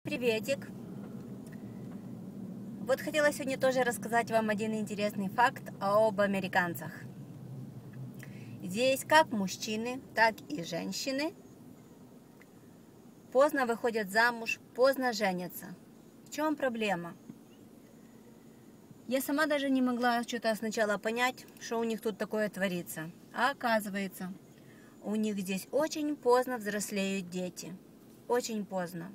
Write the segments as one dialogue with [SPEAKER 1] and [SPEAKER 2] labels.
[SPEAKER 1] Приветик! Вот хотела сегодня тоже рассказать вам один интересный факт об американцах. Здесь как мужчины, так и женщины поздно выходят замуж, поздно женятся. В чем проблема? Я сама даже не могла что-то сначала понять, что у них тут такое творится. А оказывается, у них здесь очень поздно взрослеют дети. Очень поздно.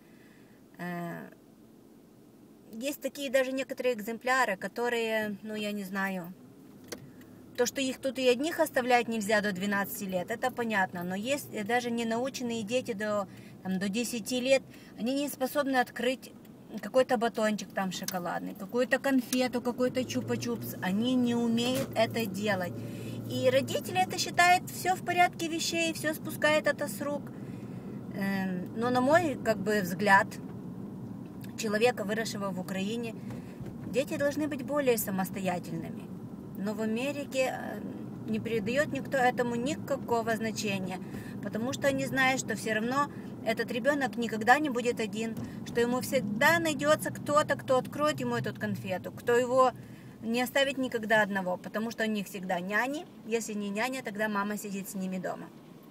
[SPEAKER 1] Есть такие даже некоторые экземпляры, которые, я не знаю, то, что их тут и одних оставлять нельзя до 12 лет, это понятно, но есть даже ненаученные дети до 10 лет, они не способны открыть какой-то батончик там шоколадный, какую-то конфету, какой-то чупа-чупс, они не умеют это делать. И родители это считают все в порядке вещей, все спускает это с рук. Но на мой взгляд, человека, выросшего в Украине, дети должны быть более самостоятельными. Но в Америке не придает никто этому никакого значения, потому что они знают, что все равно этот ребенок никогда не будет один, что ему всегда найдется кто-то, кто откроет ему эту конфету, кто его не оставит никогда одного, потому что у них всегда няни, если не няня, тогда мама сидит с ними дома.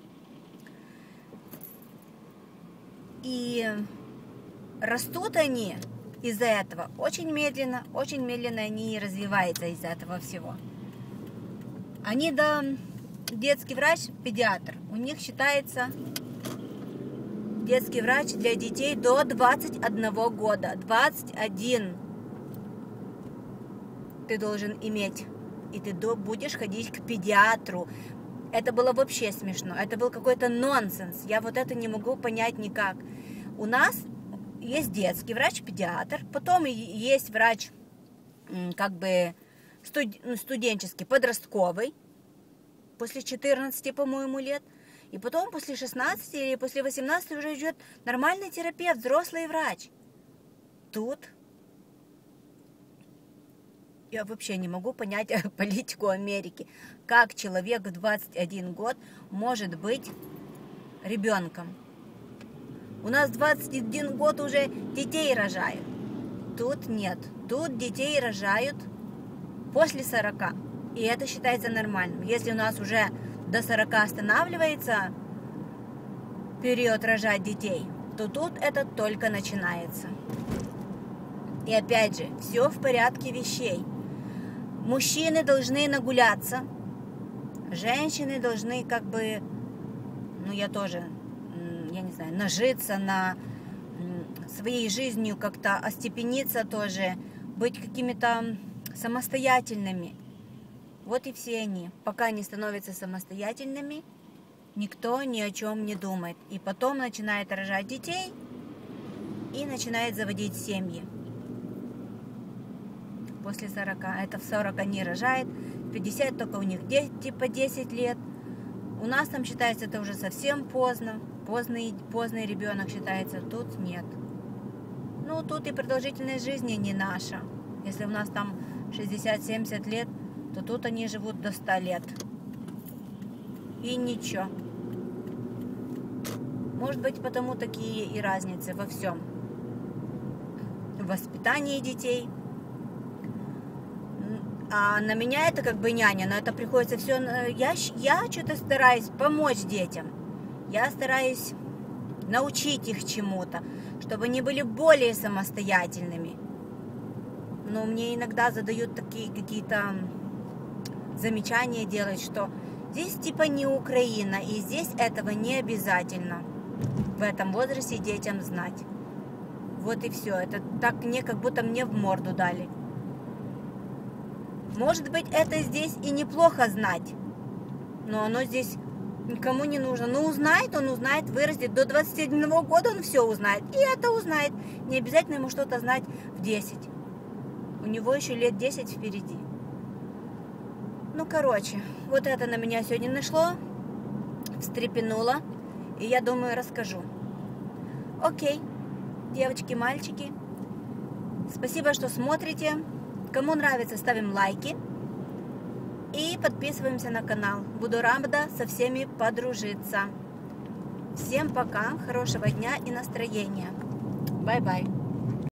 [SPEAKER 1] И растут они из-за этого очень медленно они развиваются из-за этого всего. Они детский врач, педиатр, у них считается детский врач для детей до 21 года. 21 ты должен иметь, и ты будешь ходить к педиатру. Это было вообще смешно, это был какой-то нонсенс, я вот это не могу понять никак. У нас есть детский врач-педиатр, потом есть врач студенческий, подростковый, после 14, по-моему, лет, и потом после 16 или после 18 уже идет нормальный терапевт, взрослый врач. Тут я вообще не могу понять политику Америки, как человек в 21 год может быть ребенком. У нас 21 год уже детей рожают. Тут нет. Тут детей рожают после 40. И это считается нормальным. Если у нас уже до 40 останавливается период рожать детей, то тут это только начинается. И опять же, все в порядке вещей. Мужчины должны нагуляться. Женщины должны нажиться на своей жизнью, как-то остепениться тоже, быть какими-то самостоятельными. Вот и все они. Пока не становятся самостоятельными, никто ни о чем не думает. И потом начинает рожать детей и начинает заводить семьи. После 40. Это в 40 они рожают, в 50 только у них дети по 10 лет. У нас там считается это уже совсем поздно. Поздний ребенок считается, тут нет. Тут и продолжительность жизни не наша. Если у нас там 60-70 лет, то тут они живут до 100 лет. И ничего. Может быть, потому такие и разницы во всем. В воспитании детей. А на меня это няня, но это приходится все... Я что-то стараюсь помочь детям. Я стараюсь научить их чему-то, чтобы они были более самостоятельными. Но мне иногда задают такие какие-то замечания делать, что здесь не Украина, и здесь этого не обязательно в этом возрасте детям знать. Вот и все. Это так как будто мне в морду дали. Может быть, это здесь и неплохо знать, но оно здесь никому не нужно. Узнает, он узнает, вырастет. До 21 года он все узнает. И это узнает. Не обязательно ему что-то знать в 10. У него еще лет 10 впереди. Вот это на меня сегодня нашло, встрепенуло. И я думаю, расскажу. Окей, девочки, мальчики, спасибо, что смотрите. Кому нравится, ставим лайки. И подписываемся на канал. Буду рада со всеми подружиться. Всем пока, хорошего дня и настроения. Бай-бай.